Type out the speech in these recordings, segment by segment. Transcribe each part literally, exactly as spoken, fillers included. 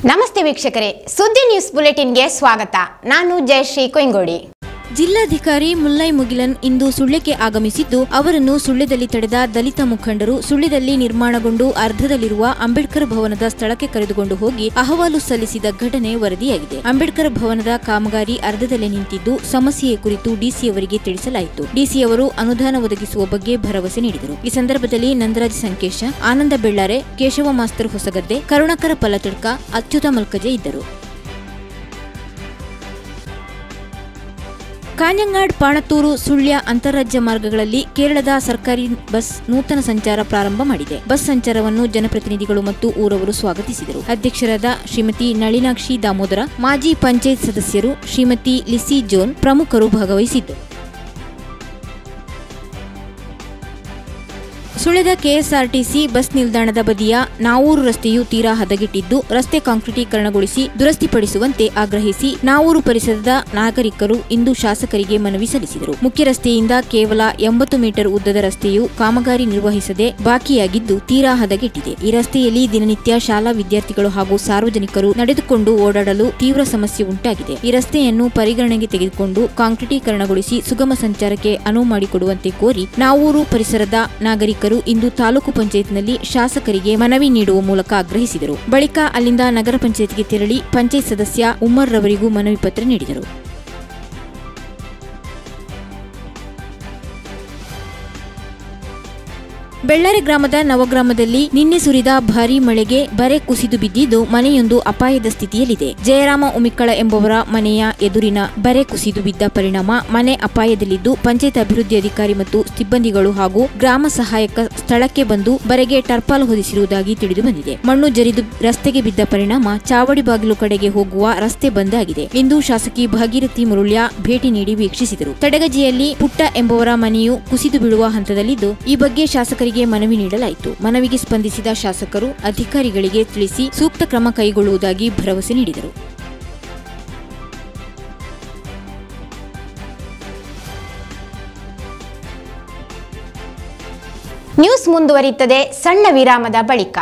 ನಮಸ್ತೆ ವೀಕ್ಷಕರೇ, ಸುದ್ದಿ ನ್ಯೂಸ್ ಬುಲೆಟಿನ್ಗೆ ಸ್ವಾಗತ. ನಾನು ಜಯಶ್ರೀ ಕೊಯ್ಗೋಡಿ. ಜಿಲ್ಲಾಧಿಕಾರಿ ಮುಲ್ಲೈ ಮುಗಿಲನ್ ಇಂದು ಸುಳ್ಯಕ್ಕೆ ಆಗಮಿಸಿದ್ದು, ಅವರನ್ನು ಸುಳ್ಯದಲ್ಲಿ ತಡೆದ ದಲಿತ ಮುಖಂಡರು ಸುಳ್ಯದಲ್ಲಿ ನಿರ್ಮಾಣಗೊಂಡು ಅರ್ಧದಲ್ಲಿರುವ ಅಂಬೇಡ್ಕರ್ ಭವನದ ಸ್ಥಳಕ್ಕೆ ಕರೆದುಕೊಂಡು ಹೋಗಿ ಅಹವಾಲು ಸಲ್ಲಿಸಿದ ಘಟನೆ ವರದಿಯಾಗಿದೆ. ಅಂಬೇಡ್ಕರ್ ಭವನದ ಕಾಮಗಾರಿ ಅರ್ಧದಲ್ಲೇ ನಿಂತಿದ್ದು, ಸಮಸ್ಯೆಯ ಕುರಿತು ಡಿಸಿಯವರಿಗೆ ತಿಳಿಸಲಾಯಿತು. ಡಿಸಿಯವರು ಅನುದಾನ ಒದಗಿಸುವ ಬಗ್ಗೆ ಭರವಸೆ ನೀಡಿದರು. ಈ ಸಂದರ್ಭದಲ್ಲಿ ನಂದರಾಜ್ ಸಂಕೇಶ, ಆನಂದ ಬೆಳ್ಳಾರೆ, ಕೇಶವ ಮಾಸ್ತರ್ ಹೊಸಗದ್ದೆ, ಕರುಣಾಕರ ಪಲ್ಲತಡ್ಕ, ಅಚ್ಯುತ ಮಲ್ಕಜೆ ಇದ್ದರು. ಕಾಂಜಂಗಾಡ್, ಪಾಣತ್ತೂರು, ಸುಳ್ಯ ಅಂತಾರಾಜ್ಯ ಮಾರ್ಗಗಳಲ್ಲಿ ಕೇರಳದ ಸರ್ಕಾರಿ ಬಸ್ ನೂತನ ಸಂಚಾರ ಪ್ರಾರಂಭ ಮಾಡಿದೆ. ಬಸ್ ಸಂಚಾರವನ್ನು ಜನಪ್ರತಿನಿಧಿಗಳು ಮತ್ತು ಊರವರು ಸ್ವಾಗತಿಸಿದರು. ಅಧ್ಯಕ್ಷರಾದ ಶ್ರೀಮತಿ ನಳಿನಾಕ್ಷಿ ದಾಮೋದರ, ಮಾಜಿ ಪಂಚಾಯತ್ ಸದಸ್ಯರು ಶ್ರೀಮತಿ ಲಿಸಿ ಜೋನ್ ಪ್ರಮುಖರು ಭಾಗವಹಿಸಿದ್ದರು. ಸುಳ್ಯದ ಕೆಎಸ್ಆರ್ಟಿಸಿ ಬಸ್ ನಿಲ್ದಾಣದ ಬದಿಯ ನಾವೂರು ರಸ್ತೆಯು ತೀರಾ ಹದಗೆಟ್ಟಿದ್ದು, ರಸ್ತೆ ಕಾಂಕ್ರೀಟೀಕರಣಗೊಳಿಸಿ ದುರಸ್ತಿಪಡಿಸುವಂತೆ ಆಗ್ರಹಿಸಿ ನಾವೂರು ಪರಿಸರದ ನಾಗರಿಕರು ಇಂದು ಶಾಸಕರಿಗೆ ಮನವಿ ಸಲ್ಲಿಸಿದರು. ಮುಖ್ಯ ರಸ್ತೆಯಿಂದ ಕೇವಲ ಎಂಬತ್ತು ಮೀಟರ್ ಉದ್ದದ ರಸ್ತೆಯು ಕಾಮಗಾರಿ ನಿರ್ವಹಿಸದೆ ಬಾಕಿಯಾಗಿದ್ದು ತೀರಾ ಹದಗೆಟ್ಟಿದೆ. ಈ ರಸ್ತೆಯಲ್ಲಿ ದಿನನಿತ್ಯ ಶಾಲಾ ವಿದ್ಯಾರ್ಥಿಗಳು ಹಾಗೂ ಸಾರ್ವಜನಿಕರು ನಡೆದುಕೊಂಡು ಓಡಾಡಲು ತೀವ್ರ ಸಮಸ್ಯೆ ಉಂಟಾಗಿದೆ. ಈ ರಸ್ತೆಯನ್ನು ಪರಿಗಣನೆಗೆ ತೆಗೆದುಕೊಂಡು ಕಾಂಕ್ರೀಟೀಕರಣಗೊಳಿಸಿ ಸುಗಮ ಸಂಚಾರಕ್ಕೆ ಅನುವು ಮಾಡಿಕೊಡುವಂತೆ ಕೋರಿ ನಾವೂರು ಪರಿಸರದ ನಾಗರಿಕರು ಇಂದು ತಾಲೂಕು ಪಂಚಾಯತ್ನಲ್ಲಿ ಶಾಸಕರಿಗೆ ಮನವಿ ನೀಡುವ ಮೂಲಕ ಆಗ್ರಹಿಸಿದರು. ಬಳಿಕ ಅಲ್ಲಿಂದ ನಗರ ಪಂಚಾಯತ್ಗೆ ತೆರಳಿ ಪಂಚಾಯತ್ ಸದಸ್ಯ ಉಮ್ಮರ್ ರವರಿಗೂ ಮನವಿ ಪತ್ರ ನೀಡಿದರು. ಬೆಳ್ಳಾರೆ ಗ್ರಾಮದ ನವಗ್ರಾಮದಲ್ಲಿ ನಿನ್ನೆ ಸುರಿದ ಭಾರೀ ಮಳೆಗೆ ಬರೆ ಕುಸಿದು ಬಿದ್ದಿದ್ದು, ಮನೆಯೊಂದು ಅಪಾಯದ ಸ್ಥಿತಿಯಲ್ಲಿದೆ. ಜಯರಾಮ ಉಮಿಕ್ಕಳ ಎಂಬುವರ ಮನೆಯ ಎದುರಿನ ಬರೆ ಕುಸಿದು ಬಿದ್ದ ಪರಿಣಾಮ ಮನೆ ಅಪಾಯದಲ್ಲಿದ್ದು, ಪಂಚಾಯತ್ ಅಭಿವೃದ್ಧಿ ಅಧಿಕಾರಿ ಮತ್ತು ಸಿಬ್ಬಂದಿಗಳು ಹಾಗೂ ಗ್ರಾಮ ಸಹಾಯಕ ಸ್ಥಳಕ್ಕೆ ಬಂದು ಬರೆಗೆ ಟರ್ಪಾಲ್ ಹೊದಿಸಿರುವುದಾಗಿ ತಿಳಿದು ಬಂದಿದೆ. ಮಣ್ಣು ಜರಿದು ರಸ್ತೆಗೆ ಬಿದ್ದ ಪರಿಣಾಮ ಚಾವಡಿ ಬಾಗಿಲು ಕಡೆಗೆ ಹೋಗುವ ರಸ್ತೆ ಬಂದ್ ಆಗಿದೆ. ಇಂದು ಶಾಸಕಿ ಭಾಗೀರಥಿ ಮುರುಳ್ಯ ಭೇಟಿ ನೀಡಿ ವೀಕ್ಷಿಸಿದರು. ತಡಗಜಿಯಲ್ಲಿ ಪುಟ್ಟ ಎಂಬುವರ ಮನೆಯು ಕುಸಿದು ಬೀಳುವ ಹಂತದಲ್ಲಿದ್ದು, ಈ ಬಗ್ಗೆ ಶಾಸಕರಿಗೆ ಮನವಿ ನೀಡಲಾಯಿತು. ಮನವಿಗೆ ಸ್ಪಂದಿಸಿದ ಶಾಸಕರು ಅಧಿಕಾರಿಗಳಿಗೆ ತಿಳಿಸಿ ಸೂಕ್ತ ಕ್ರಮ ಕೈಗೊಳ್ಳುವುದಾಗಿ ಭರವಸೆ ನೀಡಿದರು. ನ್ಯೂಸ್ ಮುಂದುವರಿಯುತ್ತದೆ ಸಣ್ಣ ವಿರಾಮದ ಬಳಿಕ.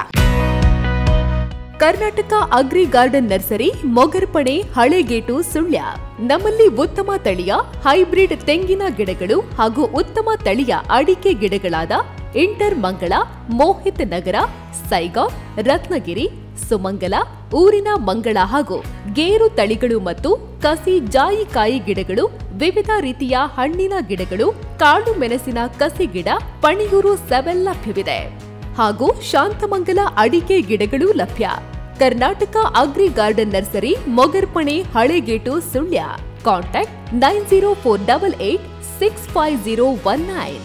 Karnataka agri garden nursery, Mogarpane, Halegate, Sullia. ನಮ್ಮಲ್ಲಿ ಉತ್ತಮ ತಳಿಯ ಹೈಬ್ರಿಡ್ ತೆಂಗಿನ ಗಿಡಗಳು ಹಾಗೂ ಉತ್ತಮ ತಳಿಯ ಅಡಿಕೆ ಗಿಡಗಳಾದ ಇಂಟರ್ ಮಂಗಳ, ಮೋಹಿತ್ ನಗರ, ಸೈಗಾವ್, ರತ್ನಗಿರಿ, ಸುಮಂಗಲ, ಊರಿನ ಮಂಗಳ ಹಾಗೂ ಗೇರು ತಳಿಗಳು ಮತ್ತು ಕಸಿ ಜಾಯಿಕಾಯಿ ಗಿಡಗಳು, ವಿವಿಧ ರೀತಿಯ ಹಣ್ಣಿನ ಗಿಡಗಳು, ಕಾಳು ಮೆಣಸಿನ ಕಸಿ ಗಿಡ, ಪಣಿಯೂರು ಸೆವೆನ್ ಲಭ್ಯವಿದೆ ಹಾಗೂ ಶಾಂತಮಂಗಲ ಅಡಿಕೆ ಗಿಡಗಳು ಲಭ್ಯ. Karnataka agri garden nursery, Mogarpane, Halegate, Sullia. Contact nine zero four double eight six five zero one nine.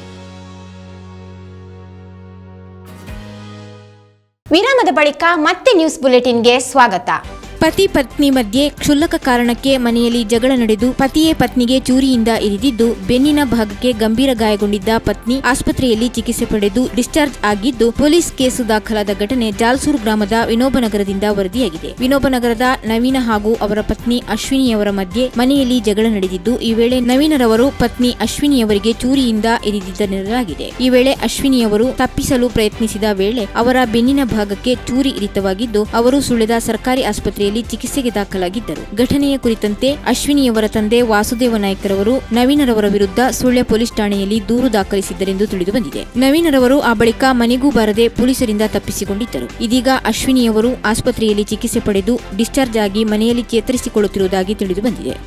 ವಿರಾಮದ ಬಳಿಕ ಮತ್ತೆ ನ್ಯೂಸ್ ಬುಲೆಟಿನ್ಗೆ ಸ್ವಾಗತ. ಪತಿ ಪತ್ನಿ ಮಧ್ಯೆ ಕ್ಷುಲ್ಲಕ ಕಾರಣಕ್ಕೆ ಮನೆಯಲ್ಲಿ ಜಗಳ ನಡೆದು ಪತಿಯೇ ಪತ್ನಿಗೆ ಚೂರಿಯಿಂದ ಇರಿದಿದ್ದು, ಬೆನ್ನಿನ ಭಾಗಕ್ಕೆ ಗಂಭೀರ ಗಾಯಗೊಂಡಿದ್ದ ಪತ್ನಿ ಆಸ್ಪತ್ರೆಯಲ್ಲಿ ಚಿಕಿತ್ಸೆ ಪಡೆದು ಡಿಸ್ಚಾರ್ಜ್ ಆಗಿದ್ದು, ಪೊಲೀಸ್ ಕೇಸು ದಾಖಲಾದ ಘಟನೆ ಜಾಲ್ಸೂರು ಗ್ರಾಮದ ವಿನೋಬನಗರದಿಂದ ವರದಿಯಾಗಿದೆ. ವಿನೋಬನಗರದ ನವೀನ ಹಾಗೂ ಅವರ ಪತ್ನಿ ಅಶ್ವಿನಿಯವರ ಮಧ್ಯೆ ಮನೆಯಲ್ಲಿ ಜಗಳ ನಡೆದಿದ್ದು, ಈ ವೇಳೆ ನವೀನರವರು ಪತ್ನಿ ಅಶ್ವಿನಿಯವರಿಗೆ ಚೂರಿಯಿಂದ ಇರಿದಿದ್ದನೆನ್ನಲಾಗಿದೆ. ಈ ವೇಳೆ ಅಶ್ವಿನಿಯವರು ತಪ್ಪಿಸಲು ಪ್ರಯತ್ನಿಸಿದ ವೇಳೆ ಅವರ ಬೆನ್ನಿನ ಭಾಗಕ್ಕೆ ಚೂರಿ ಇರಿತವಾಗಿದ್ದು, ಅವರು ಸುಳ್ಯದ ಸರ್ಕಾರಿ ಆಸ್ಪತ್ರೆ ಚಿಕಿತ್ಸೆಗೆ ದಾಖಲಾಗಿದ್ದರು. ಘಟನೆಯ ಕುರಿತಂತೆ ಅಶ್ವಿನಿಯವರ ತಂದೆ ವಾಸುದೇವ ನಾಯ್ಕರವರು ನವೀನರವರ ವಿರುದ್ಧ ಸುಳ್ಯ ಪೊಲೀಸ್ ಠಾಣೆಯಲ್ಲಿ ದೂರು ದಾಖಲಿಸಿದ್ದರೆಂದು ತಿಳಿದುಬಂದಿದೆ. ನವೀನರವರು ಆ ಬಳಿಕ ಮನೆಗೂ ಬಾರದೆ ಪೊಲೀಸರಿಂದ ತಪ್ಪಿಸಿಕೊಂಡಿದ್ದರು. ಇದೀಗ ಅಶ್ವಿನಿಯವರು ಆಸ್ಪತ್ರೆಯಲ್ಲಿ ಚಿಕಿತ್ಸೆ ಪಡೆದು ಡಿಸ್ಚಾರ್ಜ್ ಆಗಿ ಮನೆಯಲ್ಲಿ ಚೇತರಿಸಿಕೊಳ್ಳುತ್ತಿರುವುದಾಗಿ ತಿಳಿದುಬಂದಿದೆ.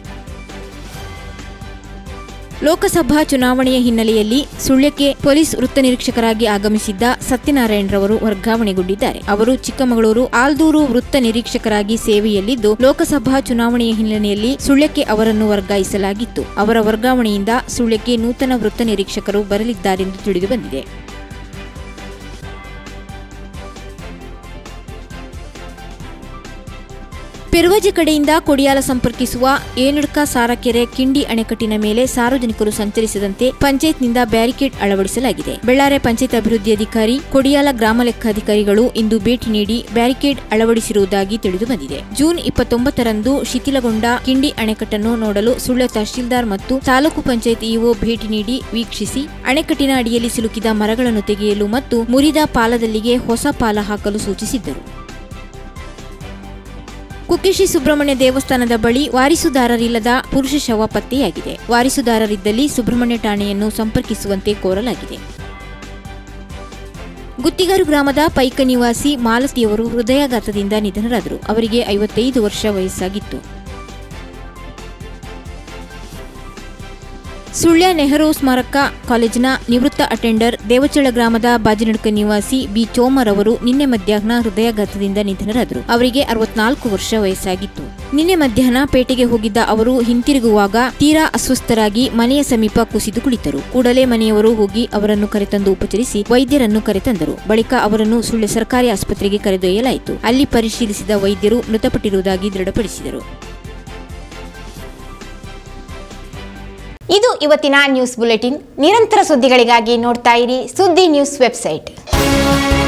ಲೋಕಸಭಾ ಚುನಾವಣೆಯ ಹಿನ್ನೆಲೆಯಲ್ಲಿ ಸುಳ್ಯಕ್ಕೆ ಪೊಲೀಸ್ ವೃತ್ತ ನಿರೀಕ್ಷಕರಾಗಿ ಆಗಮಿಸಿದ್ದ ಸತ್ಯನಾರಾಯಣರವರು ವರ್ಗಾವಣೆಗೊಂಡಿದ್ದಾರೆ. ಅವರು ಚಿಕ್ಕಮಗಳೂರು ಆಲ್ದೂರು ವೃತ್ತ ನಿರೀಕ್ಷಕರಾಗಿ ಸೇವೆಯಲ್ಲಿದ್ದು, ಲೋಕಸಭಾ ಚುನಾವಣೆಯ ಹಿನ್ನೆಲೆಯಲ್ಲಿ ಸುಳ್ಯಕ್ಕೆ ಅವರನ್ನು ವರ್ಗಾಯಿಸಲಾಗಿತ್ತು. ಅವರ ವರ್ಗಾವಣೆಯಿಂದ ಸುಳ್ಯಕ್ಕೆ ನೂತನ ವೃತ್ತ ನಿರೀಕ್ಷಕರು ಬರಲಿದ್ದಾರೆಂದು ತಿಳಿದುಬಂದಿದೆ. ಪೆರುವಜೆ ಕಡೆಯಿಂದ ಕೊಡಿಯಾಲ ಸಂಪರ್ಕಿಸುವ ಏನಡ್ಕ ಸಾರಕೆರೆ ಕಿಂಡಿ ಅಣೆಕಟ್ಟಿನ ಮೇಲೆ ಸಾರ್ವಜನಿಕರು ಸಂಚರಿಸದಂತೆ ಪಂಚಾಯತ್ನಿಂದ ಬ್ಯಾರಿಕೇಡ್ ಅಳವಡಿಸಲಾಗಿದೆ. ಬೆಳ್ಳಾರೆ ಪಂಚಾಯತ್ ಅಭಿವೃದ್ಧಿ ಅಧಿಕಾರಿ, ಕೊಡಿಯಾಲ ಗ್ರಾಮ ಲೆಕ್ಕಾಧಿಕಾರಿಗಳು ಇಂದು ಭೇಟಿ ನೀಡಿ ಬ್ಯಾರಿಕೇಡ್ ಅಳವಡಿಸಿರುವುದಾಗಿ ತಿಳಿದುಬಂದಿದೆ. ಜೂನ್ ಇಪ್ಪತ್ತೊಂಬತ್ತರಂದು ಶಿಥಿಲಗೊಂಡ ಕಿಂಡಿ ಅಣೆಕಟ್ಟನ್ನು ನೋಡಲು ಸುಳ್ಯ ತಹಶೀಲ್ದಾರ್ ಮತ್ತು ತಾಲೂಕು ಪಂಚಾಯತ್ ಇಒ ಭೇಟಿ ನೀಡಿ ವೀಕ್ಷಿಸಿ ಅಣೆಕಟ್ಟಿನ ಅಡಿಯಲ್ಲಿ ಸಿಲುಕಿದ ಮರಗಳನ್ನು ತೆಗೆಯಲು ಮತ್ತು ಮುರಿದ ಪಾಲದಲ್ಲಿಗೆ ಹೊಸ ಪಾಲ ಹಾಕಲು ಸೂಚಿಸಿದ್ದರು. ಕುಕ್ಕೆಶ್ರೀ ಸುಬ್ರಹ್ಮಣ್ಯ ದೇವಸ್ಥಾನದ ಬಳಿ ವಾರಿಸುದಾರರಿಲ್ಲದ ಪುರುಷ ಶವ ಪತ್ತೆಯಾಗಿದೆ. ವಾರಿಸುದಾರರಿದ್ದಲ್ಲಿ ಸುಬ್ರಹ್ಮಣ್ಯ ಠಾಣೆಯನ್ನು ಸಂಪರ್ಕಿಸುವಂತೆ ಕೋರಲಾಗಿದೆ. ಗುತ್ತಿಗಾರು ಗ್ರಾಮದ ಪೈಕ ನಿವಾಸಿ ಮಾಲತಿಯವರು ಹೃದಯಾಘಾತದಿಂದ ನಿಧನರಾದರು. ಅವರಿಗೆ ಐವತ್ತೈದು ವರ್ಷ ವಯಸ್ಸಾಗಿತ್ತು. ಸುಳ್ಯ ನೆಹರು ಸ್ಮಾರಕ ಕಾಲೇಜಿನ ನಿವೃತ್ತ ಅಟೆಂಡರ್ ದೇವಚಳ ಗ್ರಾಮದ ಬಾಜಿನಡ್ಕ ನಿವಾಸಿ ಬಿ ಚೋಮರ್ ಅವರು ನಿನ್ನೆ ಮಧ್ಯಾಹ್ನ ಹೃದಯಾಘಾತದಿಂದ ನಿಧನರಾದರು. ಅವರಿಗೆ ಅರವತ್ನಾಲ್ಕು ವರ್ಷ ವಯಸ್ಸಾಗಿತ್ತು. ನಿನ್ನೆ ಮಧ್ಯಾಹ್ನ ಪೇಟೆಗೆ ಹೋಗಿದ್ದ ಅವರು ಹಿಂತಿರುಗುವಾಗ ತೀರಾ ಅಸ್ವಸ್ಥರಾಗಿ ಮನೆಯ ಸಮೀಪ ಕುಸಿದು ಕುಳಿತರು. ಕೂಡಲೇ ಮನೆಯವರು ಹೋಗಿ ಅವರನ್ನು ಕರೆತಂದು ಉಪಚರಿಸಿ ವೈದ್ಯರನ್ನು ಕರೆತಂದರು. ಬಳಿಕ ಅವರನ್ನು ಸುಳ್ಯ ಸರ್ಕಾರಿ ಆಸ್ಪತ್ರೆಗೆ ಕರೆದೊಯ್ಯಲಾಯಿತು. ಅಲ್ಲಿ ಪರಿಶೀಲಿಸಿದ ವೈದ್ಯರು ಮೃತಪಟ್ಟಿರುವುದಾಗಿ ದೃಢಪಡಿಸಿದರು. ಇದು ಇವತ್ತಿನ ನ್ಯೂಸ್ ಬುಲೆಟಿನ್. ನಿರಂತರ ಸುದ್ದಿಗಳಿಗಾಗಿ ನೋಡ್ತಾ ಇರಿ ಸುದ್ದಿ ನ್ಯೂಸ್ ವೆಬ್ಸೈಟ್.